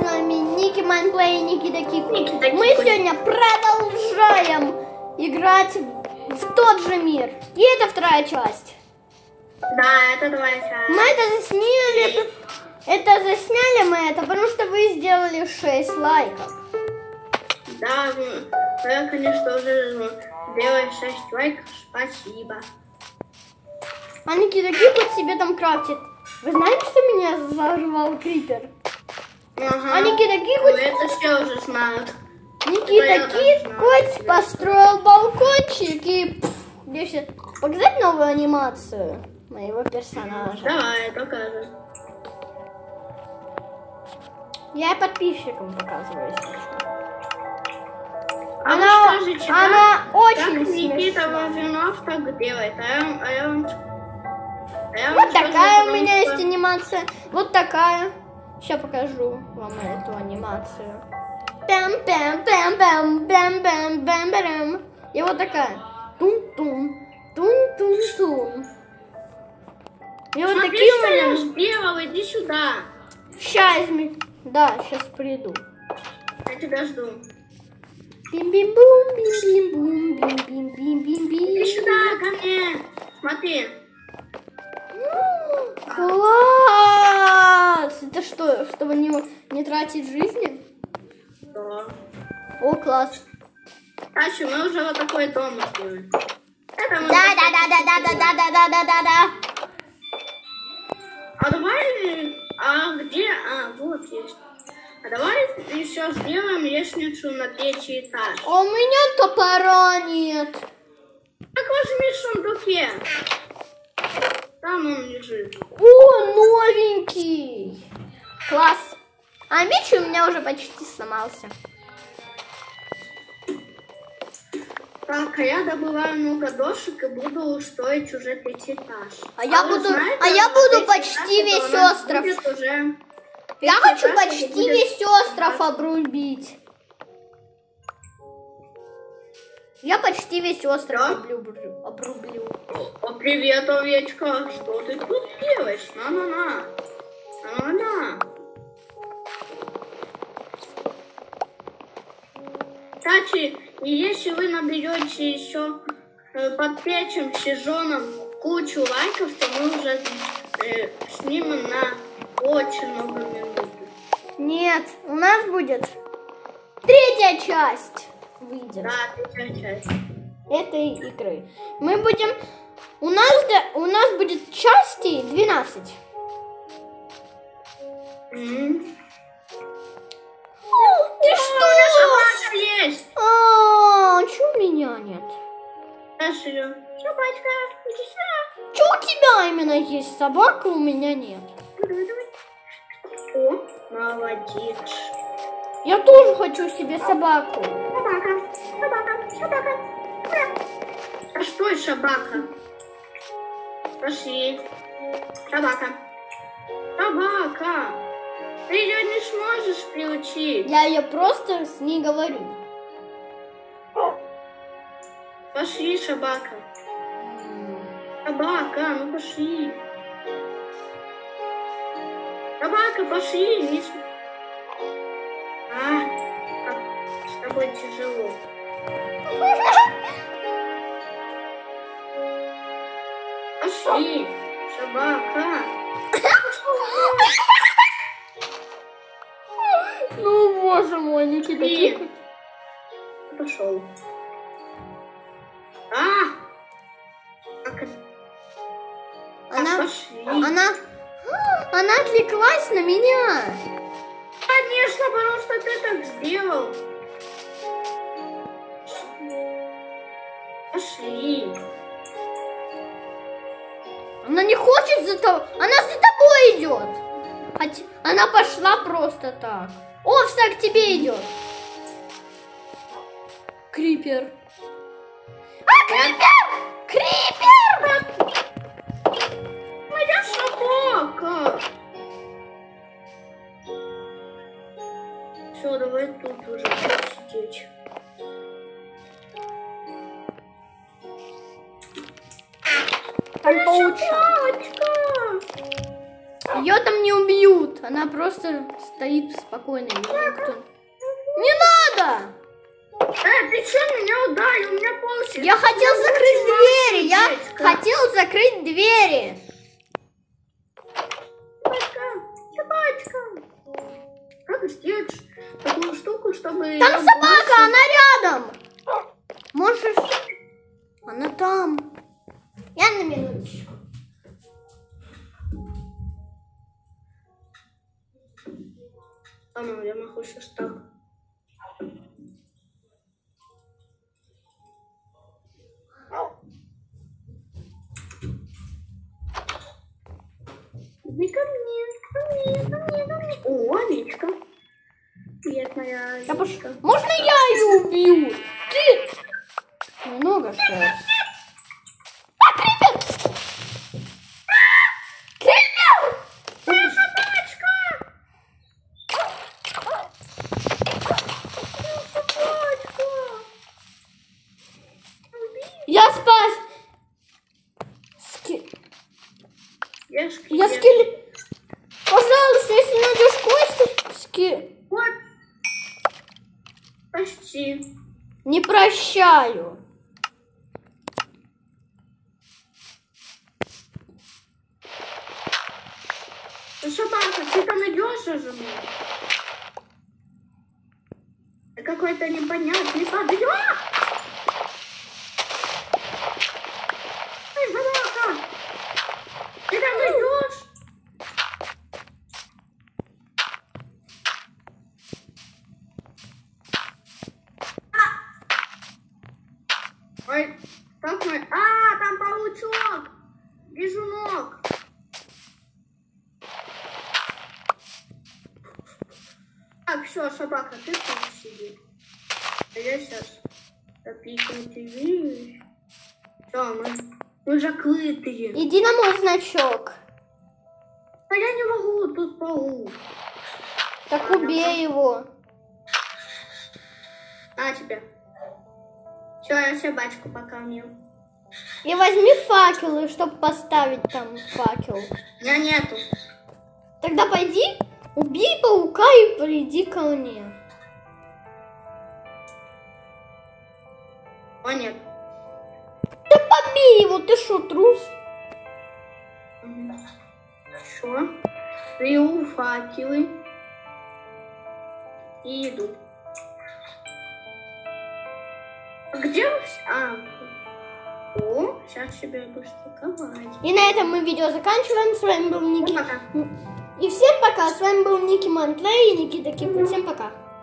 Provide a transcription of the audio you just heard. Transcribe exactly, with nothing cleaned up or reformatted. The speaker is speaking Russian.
вами Ники Майнплей и Никита Кик. Никита Мы Кик. сегодня продолжаем играть в тот же мир. И это вторая часть. Да, это твоя часть. Мы это засняли. Это засняли мы это, потому что вы сделали шесть лайков. Да, ну, я, конечно, уже делаю шесть лайков. Спасибо. А Никита Кик вот себе там крафтит. Вы знаете, что меня взорвал крипер? Ага. А Никита Кик Ну, вот... это все уже знают. Никита Кик хоть построил балкончик и... Пфф, где все... Показать новую анимацию моего персонажа? Давай, покажем. Я и подписчикам показываю, если что. А Она, вы скажите, она как, очень как Никита смешная. Лавринов так делает? А я, а я вам... а я вам Вот скажу, такая у потому меня что- есть анимация. Вот такая. Сейчас покажу вам эту анимацию. Пям пям пям пям пям пям пям пям. И вот такая. Тум-тум. Тум-тум-тум. И вот Смотри, такие у что я меня. сделал, иди сюда. Сейчас, да, сейчас приду. Я тебя жду. Бим-бим-бум, бим-бим-бум, бим-бим-бим-бим-бим. Иди сюда, ко мне. Смотри. Класс! Это что, чтобы не, не тратить жизни? Да. О, класс. Тачи, мы уже вот такой дом сделали. Это мы Да, да, да, да, да, да, да, да, да, да, да. А давай... А где... А, вот есть. А давай еще сделаем лестницу на третий этаж. А у меня топора нет. Так возьми в сундуке. Там он лежит. О, новенький. Класс. А меч у меня уже почти сломался. Так, а я добываю много дошек и буду строить уже третий этаж. А я вы буду- знаете, а я на буду третий почти этаж весь это у нас остров. будет уже... Я третий хочу этаж это почти будет- весь остров обрубить. Я почти весь остров Да? обрублю. обрублю. О, привет, овечка. Что ты тут делаешь? На-на-на. На-на-на. Кстати, и если вы наберете еще э, под третьим сезоном кучу лайков, то мы уже э, снимем на очень много минут. Нет, у нас будет третья часть. Выйдет. Да, третья часть. Этой игры. Мы будем... У нас, да, у нас будет частей двенадцать. М. Ты О, что? у меня собака есть. А, чё у меня нет? Знаешь её? Собачка, иди сюда. Чё у тебя именно есть собака, у меня нет? Давай, давай. О, молодец. Я тоже хочу себе собаку. Собака, собака, собака. А что собака? Пошли. Собака. Собака. Ты ее не сможешь приучить. Я ее просто с ней говорю. Пошли, собака. Собака, ну пошли. Собака, пошли. Не... с- А, как с тобой тяжело. Пошли, собака. Ну, боже мой, Никита. Пошли. Кик. Пошел. А! Как это? Она, Пошли. она, она отвлеклась на меня. Конечно, потому что ты так сделал. Пошли. Она не хочет за тобой. Она за тобой идет. Хоть она пошла просто так. Овса к тебе идет. Крипер. А, Крипер! Крипер! Моя собака. Все, давай тут уже сидеть. Там паучок. Собачка. Ее там не убьют. Она просто стоит спокойно. Никто... Не надо! Э, ты что меня ударил? У меня полчаса. Я хотел закрыть двери. Я хотел закрыть двери. Собачка, собачка. Как сделать такую штуку, чтобы... Там собака, она рядом. Можешь... Она там. Я на минуточку. А ну, я могу сейчас так. Иди ко мне, ко мне, ко мне, ко мне. О, овечка. Привет, моя овечка. Я пош... Можно я ее убью? Ты... Много что. А, Крипер! Крипер! Моя собачка! Моя собачка! Я спас! Ски... Я скелет. Я скелет. Пожалуйста, если найдешь кости, ски... Вот. Почти. Не прощаю. Собака, ты там идешь уже? Какой-то непонятный подъем. Эй, собака! Ты там идешь? Ой, как мы... А, там паучок! Бежунок! Так, все, собака, ты тут сиди. А я сейчас запикаю тебе. Все, мы, мы закрытые. Иди на мой значок. А я не могу, тут паук. Так убей его. На тебе. Все, я собачку покормил. И возьми факелы, чтобы поставить там факел. У меня нету. Тогда пойди, убей паука и приди ко мне. О, нет. Да побей его, ты что, трус? Что? Беру факелы и иду. А где вы все? А, о, сейчас себе быстро ковать. И на этом мы видео заканчиваем. С вами был Ники. Ну, пока. И всем пока. С вами был Ники Мантлей и Никита Кипу. Всем пока.